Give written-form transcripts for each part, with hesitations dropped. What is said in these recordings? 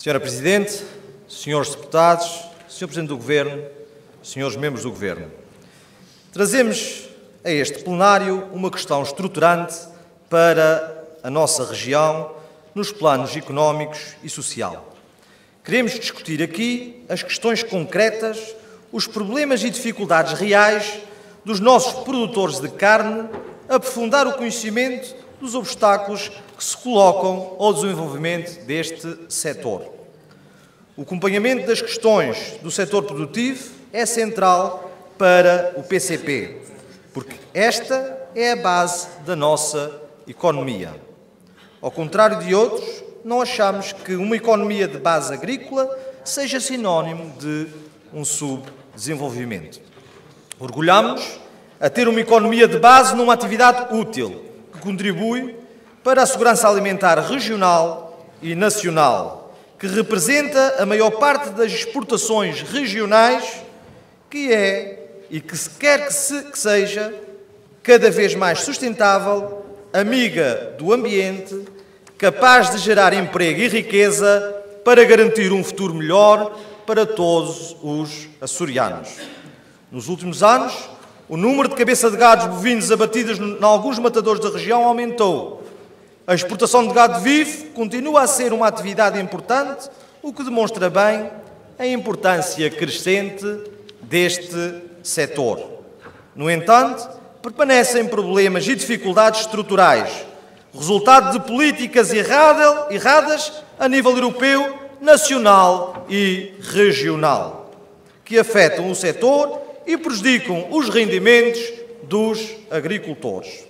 Senhora Presidente, senhores deputados, Sr. Presidente do Governo, senhores membros do Governo, trazemos a este plenário uma questão estruturante para a nossa região nos planos económicos e social. Queremos discutir aqui as questões concretas, os problemas e dificuldades reais dos nossos produtores de carne, aprofundar o conhecimento dos obstáculos que se colocam ao desenvolvimento deste setor. O acompanhamento das questões do setor produtivo é central para o PCP, porque esta é a base da nossa economia. Ao contrário de outros, não achamos que uma economia de base agrícola seja sinónimo de um subdesenvolvimento. Orgulhamos-nos a ter uma economia de base numa atividade útil, que contribui para a segurança alimentar regional e nacional, que representa a maior parte das exportações regionais, que é e que se quer que seja cada vez mais sustentável, amiga do ambiente, capaz de gerar emprego e riqueza para garantir um futuro melhor para todos os açorianos. Nos últimos anos, o número de cabeça de gados bovinos abatidas em alguns matadores da região aumentou. A exportação de gado vivo continua a ser uma atividade importante, o que demonstra bem a importância crescente deste setor. No entanto, permanecem problemas e dificuldades estruturais, resultado de políticas erradas a nível europeu, nacional e regional, que afetam o setor e prejudicam os rendimentos dos agricultores.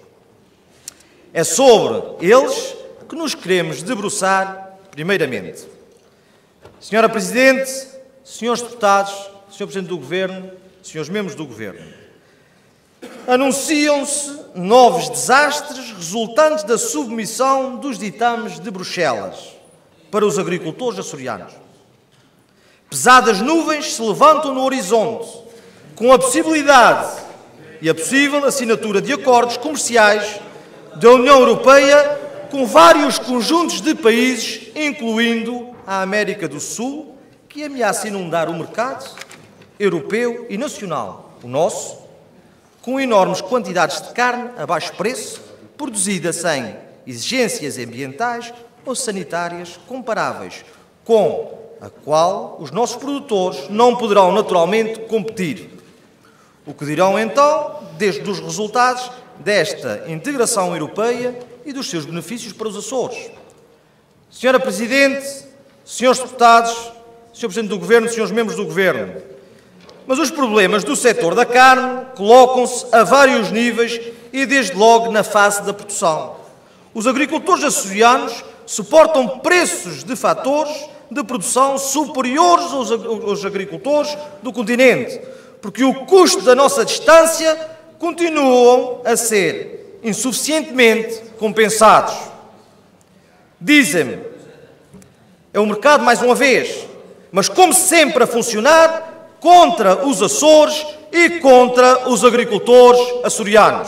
É sobre eles que nos queremos debruçar primeiramente. Senhora Presidente, senhores deputados, Sr. Presidente do Governo, senhores membros do Governo, anunciam-se novos desastres resultantes da submissão dos ditames de Bruxelas para os agricultores açorianos. Pesadas nuvens se levantam no horizonte, com a possibilidade e a possível assinatura de acordos comerciais da União Europeia com vários conjuntos de países, incluindo a América do Sul, que ameaça inundar o mercado europeu e nacional, o nosso, com enormes quantidades de carne a baixo preço, produzida sem exigências ambientais ou sanitárias comparáveis, com a qual os nossos produtores não poderão naturalmente competir. O que dirão então desde os resultados desta integração europeia e dos seus benefícios para os Açores? Senhora Presidente, senhores deputados, Sr. Presidente do Governo, senhores membros do Governo, mas os problemas do setor da carne colocam-se a vários níveis e desde logo na fase da produção. Os agricultores açorianos suportam preços de fatores de produção superiores aos agricultores do continente, porque o custo da nossa distância continuam a ser insuficientemente compensados. Dizem-me, é o mercado mais uma vez, mas como sempre a funcionar contra os Açores e contra os agricultores açorianos.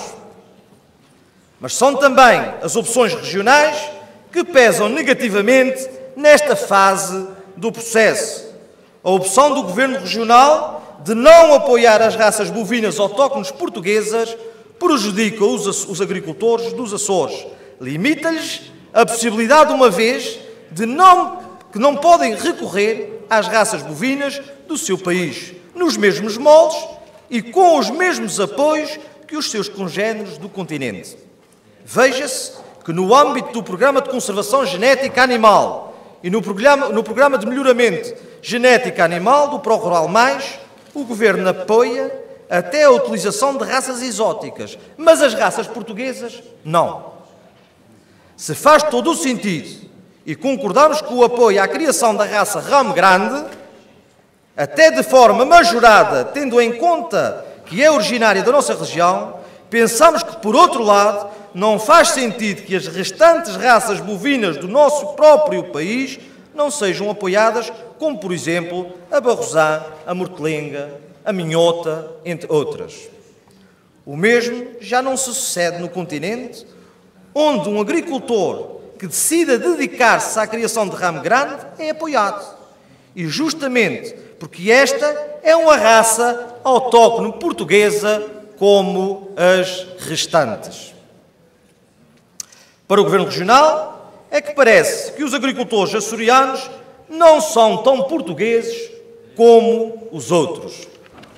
Mas são também as opções regionais que pesam negativamente nesta fase do processo. A opção do Governo Regional de não apoiar as raças bovinas autóctones portuguesas prejudica os agricultores dos Açores. Limita-lhes a possibilidade, uma vez, que não podem recorrer às raças bovinas do seu país, nos mesmos moldes e com os mesmos apoios que os seus congêneres do continente. Veja-se que no âmbito do Programa de Conservação Genética Animal e no Programa de Melhoramento Genética Animal do ProRural+, o Governo apoia até a utilização de raças exóticas, mas as raças portuguesas, não. Se faz todo o sentido e concordamos com o apoio à criação da raça Ramo Grande, até de forma majorada, tendo em conta que é originária da nossa região, pensamos que, por outro lado, não faz sentido que as restantes raças bovinas do nosso próprio país não sejam apoiadas, como, por exemplo, a barrosã, a mortelenga, a minhota, entre outras. O mesmo já não se sucede no continente, onde um agricultor que decida dedicar-se à criação de ramo grande é apoiado. E justamente porque esta é uma raça autóctone portuguesa como as restantes. Para o Governo Regional, é que parece que os agricultores açorianos não são tão portugueses como os outros.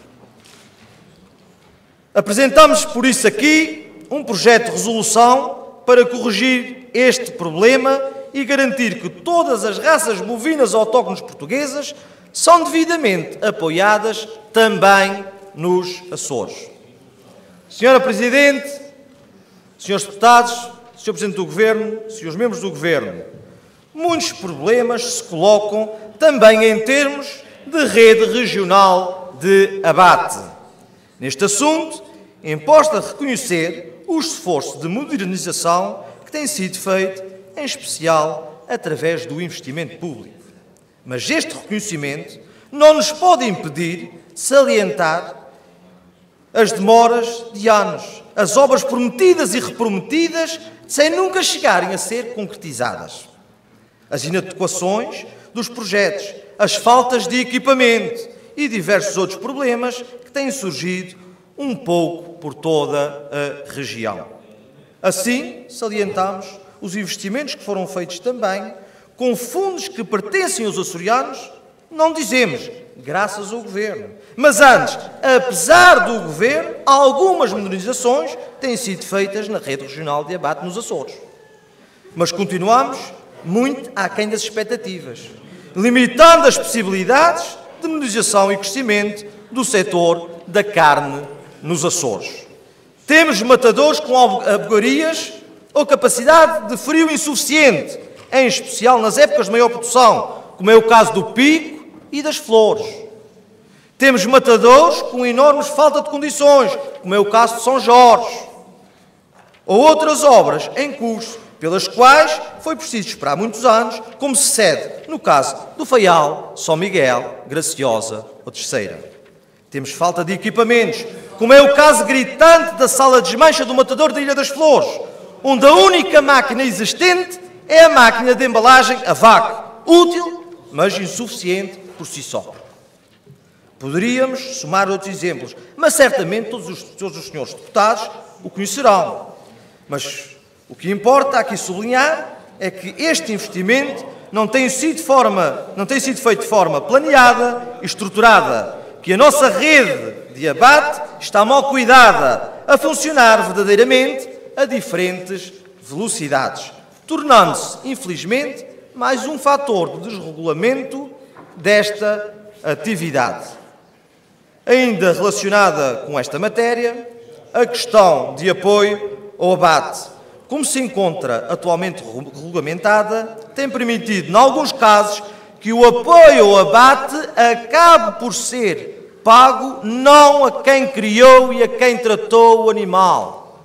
Apresentamos, por isso, aqui um projeto de resolução para corrigir este problema e garantir que todas as raças bovinas autóctones portuguesas são devidamente apoiadas também nos Açores. Senhora Presidente, senhores deputados, Sr. Presidente do Governo, senhores membros do Governo, muitos problemas se colocam também em termos de rede regional de abate. Neste assunto, importa reconhecer o esforço de modernização que tem sido feito, em especial através do investimento público. Mas este reconhecimento não nos pode impedir de salientar as demoras de anos, as obras prometidas e reprometidas, sem nunca chegarem a ser concretizadas. As inadequações dos projetos, as faltas de equipamento e diversos outros problemas que têm surgido um pouco por toda a região. Assim, salientamos os investimentos que foram feitos também com fundos que pertencem aos açorianos, não dizemos graças ao Governo, mas antes, apesar do Governo, algumas modernizações têm sido feitas na rede regional de abate nos Açores. Mas continuamos muito aquém das expectativas, limitando as possibilidades de modernização e crescimento do setor da carne nos Açores. Temos matadores com abogarias ou capacidade de frio insuficiente, em especial nas épocas de maior produção, como é o caso do pico e das flores. Temos matadores com enorme falta de condições, como é o caso de São Jorge, ou outras obras em curso, pelas quais foi preciso esperar muitos anos, como sucede no caso do Faial, São Miguel, Graciosa ou Terceira. Temos falta de equipamentos, como é o caso gritante da sala de desmancha do matador da Ilha das Flores, onde a única máquina existente é a máquina de embalagem a vácuo, útil, mas insuficiente por si só. Poderíamos somar outros exemplos, mas certamente todos os senhores deputados o conhecerão. Mas o que importa aqui sublinhar é que este investimento não tem sido feito de forma planeada e estruturada, que a nossa rede de abate está mal cuidada, a funcionar verdadeiramente a diferentes velocidades, tornando-se, infelizmente, mais um fator de desregulamento desta atividade. Ainda relacionada com esta matéria, a questão de apoio ao abate, como se encontra atualmente regulamentada, tem permitido, em alguns casos, que o apoio ao abate acabe por ser pago não a quem criou e a quem tratou o animal,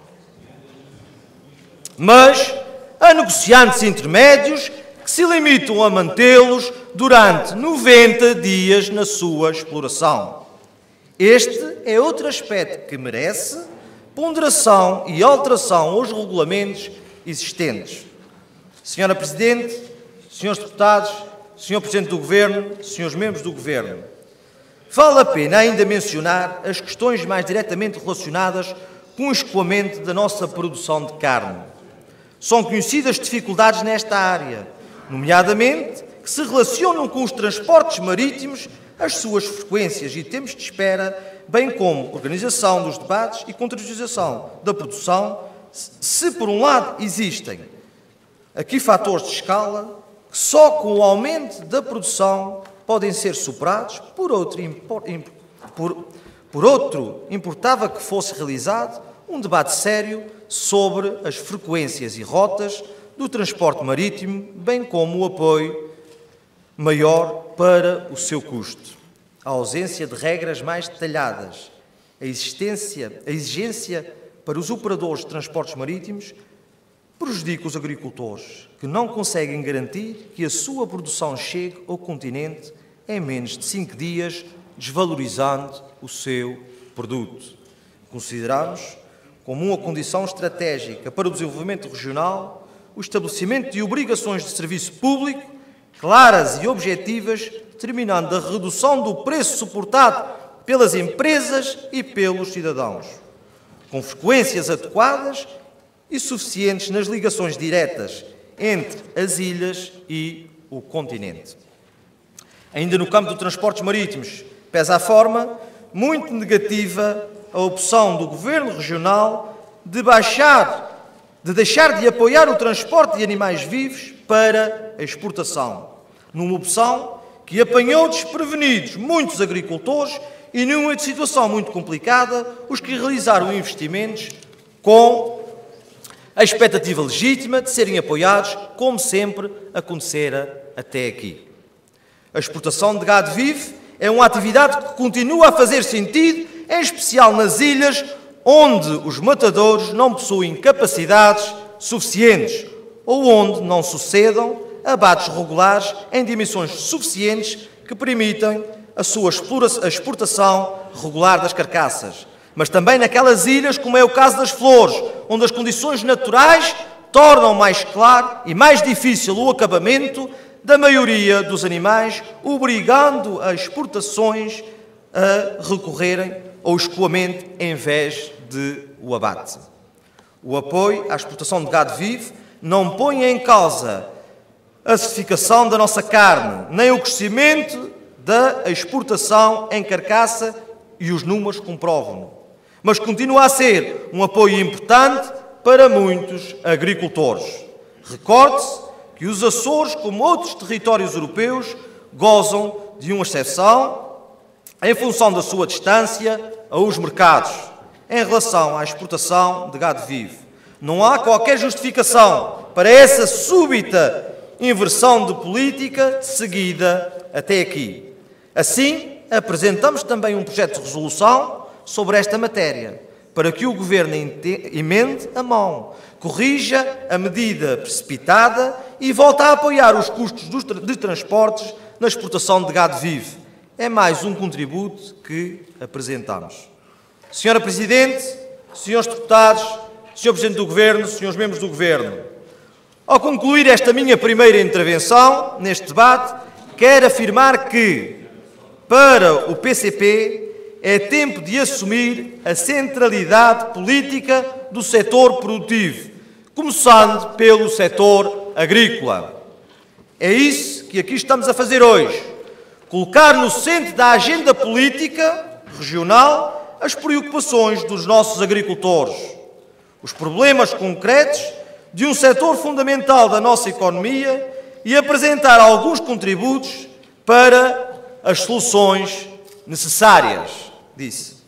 mas a negociantes intermédios que se limitam a mantê-los durante 90 dias na sua exploração. Este é outro aspecto que merece ponderação e alteração aos regulamentos existentes. Senhora Presidente, senhores deputados, Senhor Presidente do Governo, senhores membros do Governo, vale a pena ainda mencionar as questões mais diretamente relacionadas com o escoamento da nossa produção de carne. São conhecidas dificuldades nesta área, nomeadamente que se relacionam com os transportes marítimos, as suas frequências e tempos de espera, bem como organização dos debates e contextualização da produção, se por um lado existem aqui fatores de escala que só com o aumento da produção podem ser superados, por outro importava que fosse realizado um debate sério sobre as frequências e rotas do transporte marítimo, bem como o apoio maior para o seu custo. A ausência de regras mais detalhadas, a exigência para os operadores de transportes marítimos prejudica os agricultores, que não conseguem garantir que a sua produção chegue ao continente em menos de 5 dias, desvalorizando o seu produto. Consideramos como uma condição estratégica para o desenvolvimento regional o estabelecimento de obrigações de serviço público claras e objetivas, determinando a redução do preço suportado pelas empresas e pelos cidadãos, com frequências adequadas e suficientes nas ligações diretas entre as ilhas e o continente. Ainda no campo dos transportes marítimos, pesa a forma muito negativa a opção do Governo Regional de deixar de apoiar o transporte de animais vivos para a exportação, numa opção que apanhou desprevenidos muitos agricultores e numa situação muito complicada os que realizaram investimentos com a expectativa legítima de serem apoiados, como sempre acontecera até aqui. A exportação de gado vivo é uma atividade que continua a fazer sentido, em especial nas ilhas, onde os matadores não possuem capacidades suficientes ou onde não sucedam abates regulares em dimensões suficientes que permitam a sua exportação regular das carcaças. Mas também naquelas ilhas, como é o caso das Flores, onde as condições naturais tornam mais claro e mais difícil o acabamento da maioria dos animais, obrigando as exportações a recorrerem ao escoamento em vez de o abate. O apoio à exportação de gado vivo não põe em causa a certificação da nossa carne, nem o crescimento da exportação em carcaça, e os números comprovam-no. Mas continua a ser um apoio importante para muitos agricultores. Recorde-se que os Açores, como outros territórios europeus, gozam de uma exceção em função da sua distância aos mercados, em relação à exportação de gado vivo. Não há qualquer justificação para essa súbita inversão de política seguida até aqui. Assim, apresentamos também um projeto de resolução sobre esta matéria, para que o Governo emende a mão, corrija a medida precipitada e volte a apoiar os custos de transportes na exportação de gado vivo. É mais um contributo que apresentamos. Senhora Presidente, senhores deputados, Senhor Presidente do Governo, senhores membros do Governo, ao concluir esta minha primeira intervenção neste debate, quero afirmar que, para o PCP, é tempo de assumir a centralidade política do setor produtivo, começando pelo setor agrícola. É isso que aqui estamos a fazer hoje. Colocar no centro da agenda política regional as preocupações dos nossos agricultores, os problemas concretos de um setor fundamental da nossa economia e apresentar alguns contributos para as soluções necessárias, disse.